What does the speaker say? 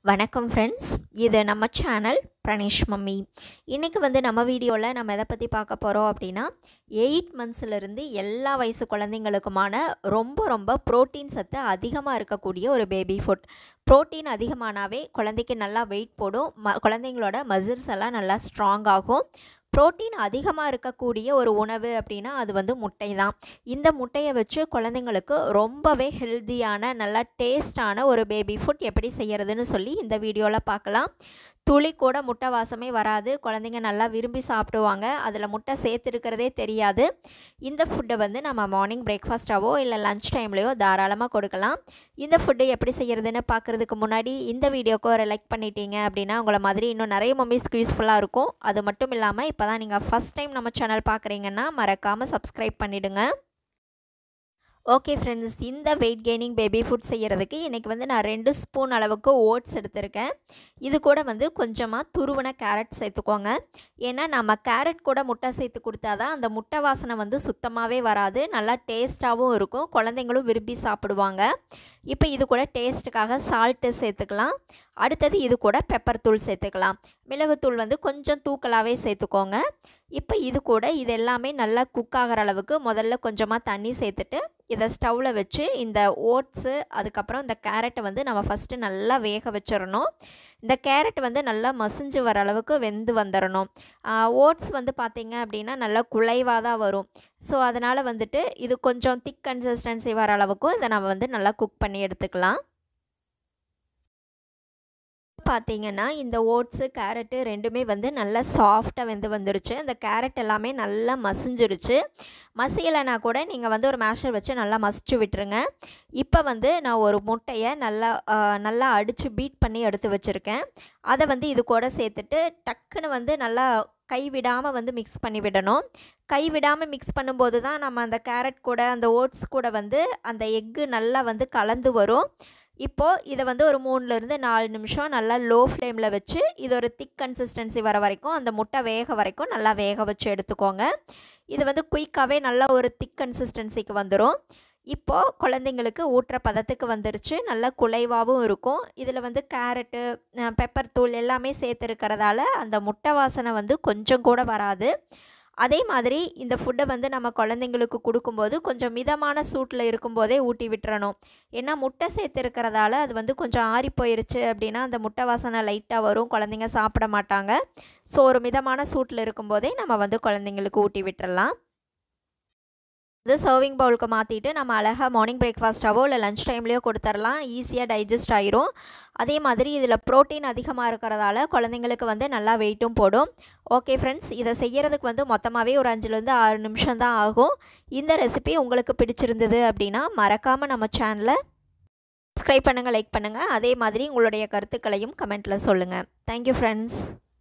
வணக்கம் ஃப்ரெண்ட்ஸ், இது நம்ம சேனல் pranesh மம்மி. இன்றைக்கி நம்ம வீடியோவில் நம்ம எதை பற்றி பார்க்க போகிறோம் அப்படின்னா 8 மந்த்ஸ்லேருந்து எல்லா வயசு குழந்தைங்களுக்குமான ரொம்ப ப்ரோட்டீன் சத்து அதிகமாக இருக்கக்கூடிய ஒரு பேபி ஃபுட். ப்ரோட்டீன் அதிகமானாவே குழந்தைக்கு நல்லா வெயிட் போடும், குழந்தைங்களோட மசில்ஸ் எல்லாம் நல்லா ஸ்ட்ராங் ஆகும். ப்ரோட்டீன் அதிகமாக இருக்கக்கூடிய ஒரு உணவு அப்படின்னா அது முட்டை தான். இந்த முட்டையை வச்சு குழந்தைங்களுக்கு ரொம்பவே ஹெல்த்தியான நல்லா டேஸ்டான ஒரு பேபி ஃபுட் எப்படி செய்கிறதுன்னு சொல்லி இந்த வீடியோவில் பார்க்கலாம். துளி கூட முட்டை வாசமே வராது, குழந்தைங்க நல்லா விரும்பி சாப்பிடுவாங்க, அதில் முட்டை சேர்த்துருக்கிறதே தெரியாது. இந்த ஃபுட்டை நம்ம மார்னிங் பிரேக்ஃபாஸ்ட்டாவோ இல்லை லன்ச் டைம்லேயோ தாராளமாக கொடுக்கலாம். இந்த ஃபுட்டு எப்படி செய்கிறதுன்னு பார்க்குறதுக்கு முன்னாடி இந்த வீடியோக்கு ஒரு லைக் பண்ணிட்டீங்க அப்படின்னா உங்களை மாதிரி இன்னும் நிறைய மம்மிஸ்க்கு யூஸ்ஃபுல்லாக இருக்கும். அது மட்டும் இல்லாமல் இப்போ தான் நீங்கள் ஃபஸ்ட் டைம் நம்ம சேனல் பார்க்குறீங்கன்னா மறக்காமல் சப்ஸ்கிரைப் பண்ணிவிடுங்க. ஓகே ஃப்ரெண்ட்ஸ், இந்த வெயிட் கெய்னிங் பேபி ஃபுட் செய்கிறதுக்கு இன்றைக்கி நான் 2 ஸ்பூன் அளவுக்கு ஓட்ஸ் எடுத்திருக்கேன். இது கூட கொஞ்சமாக துருவன கேரட் சேர்த்துக்கோங்க. ஏன்னா நம்ம கேரட் கூட முட்டை சேர்த்து கொடுத்தா தான் அந்த முட்டை வாசனை சுத்தமாகவே வராது, நல்லா டேஸ்ட்டாகவும் இருக்கும், குழந்தைங்களும் விரும்பி சாப்பிடுவாங்க. இப்போ இது கூட டேஸ்ட்டுக்காக சால்ட்டு சேர்த்துக்கலாம். அடுத்தது இது கூட பெப்பர் தூள் சேர்த்துக்கலாம். மிளகுத்தூள் கொஞ்சம் தூக்கலாகவே சேர்த்துக்கோங்க. இப்போ இது கூட இது எல்லாமே நல்லா குக் ஆகிற அளவுக்கு முதல்ல கொஞ்சமாக தண்ணி சேர்த்துட்டு இதை ஸ்டவ்வில் வச்சு இந்த ஓட்ஸு அதுக்கப்புறம் இந்த கேரட்டை நம்ம ஃபஸ்ட்டு நல்லா வேக வச்சிடணும். இந்த கேரட் நல்லா மசிஞ்சு வர அளவுக்கு வெந்து வந்துடணும். ஓட்ஸ் பார்த்திங்க அப்படின்னா நல்லா குழைவாக தான் வரும். ஸோ அதனால் இது கொஞ்சம் திக் கன்சிஸ்டன்சி வர அளவுக்கும் இதை நம்ம நல்லா குக் பண்ணி எடுத்துக்கலாம். பார்த்திங்கன்னா இந்த ஓட்ஸு கேரட்டு ரெண்டுமே நல்லா சாஃப்டாக வந்துருச்சு. அந்த கேரட் எல்லாமே நல்லா மசிஞ்சிருச்சு. மசியலைனா கூட நீங்கள் ஒரு மேஷர் வச்சு நல்லா மசிச்சு விட்டுருங்க. இப்போ நான் ஒரு முட்டையை நல்லா அடித்து பீட் பண்ணி எடுத்து வச்சுருக்கேன். அதை இது கூட சேர்த்துட்டு டக்குன்னு நல்லா கைவிடாமல் மிக்ஸ் பண்ணி விடணும். கைவிடாமல் மிக்ஸ் பண்ணும்போது தான் நம்ம அந்த கேரட் கூட அந்த ஓட்ஸ் கூட அந்த எக்கு நல்லா கலந்து வரும். இப்போது இதை ஒரு 3-4 நிமிஷம் நல்லா லோ ஃப்ளேமில் வச்சு இது ஒரு திக் கன்சிஸ்டன்சி வர வரைக்கும் அந்த முட்டை வேக வரைக்கும் நல்லா வேக வச்சு எடுத்துக்கோங்க. இது குயிக்காகவே நல்லா ஒரு திக் கன்சிஸ்டன்சிக்கு வந்துடும். இப்போது குழந்தைங்களுக்கு ஊட்டுற பதத்துக்கு வந்துருச்சு, நல்லா குலைவாகவும் இருக்கும். இதில் கேரட்டு பெப்பர் தூள் எல்லாமே சேர்த்துருக்கிறதால அந்த முட்டை வாசனை கொஞ்சம் கூட வராது. அதே மாதிரி இந்த ஃபுட்டை நம்ம குழந்தைங்களுக்கு கொடுக்கும்போது கொஞ்சம் மிதமான சூட்டில் இருக்கும்போதே ஊட்டி விட்டுறணும். ஏன்னா முட்டை சேர்த்துருக்கிறதால அது கொஞ்சம் ஆறி போயிருச்சு அப்படின்னா அந்த முட்டை வாசனை லைட்டாக வரும், குழந்தைங்க சாப்பிட மாட்டாங்க. ஸோ ஒரு மிதமான சூட்டில் இருக்கும்போதே நம்ம குழந்தைங்களுக்கு ஊட்டி விட்டுறலாம். சர்விங் பவுலுக்கு மாற்றிட்டு நம்ம அழகாக மார்னிங் பிரேக்ஃபாஸ்ட்டாவோ இல்லை லன்ச் டைம்லேயோ கொடுத்துடலாம். ஈஸியாக டைஜஸ்ட் ஆயிரும். அதே மாதிரி இதில் ப்ரோட்டீன் அதிகமாக இருக்கிறதால குழந்தைங்களுக்கு நல்லா வெயிட்டும் போடும். ஓகே ஃப்ரெண்ட்ஸ், இதை செய்கிறதுக்கு மொத்தமாகவே ஒரு 5-6 நிமிஷம் தான் ஆகும். இந்த ரெசிபி உங்களுக்கு பிடிச்சிருந்தது அப்படின்னா மறக்காமல் நம்ம சேனலை சப்ஸ்கிரைப் பண்ணுங்கள், லைக் பண்ணுங்கள். அதே மாதிரி உங்களுடைய கருத்துக்களையும் கமெண்ட்டில் சொல்லுங்கள். Thank you friends.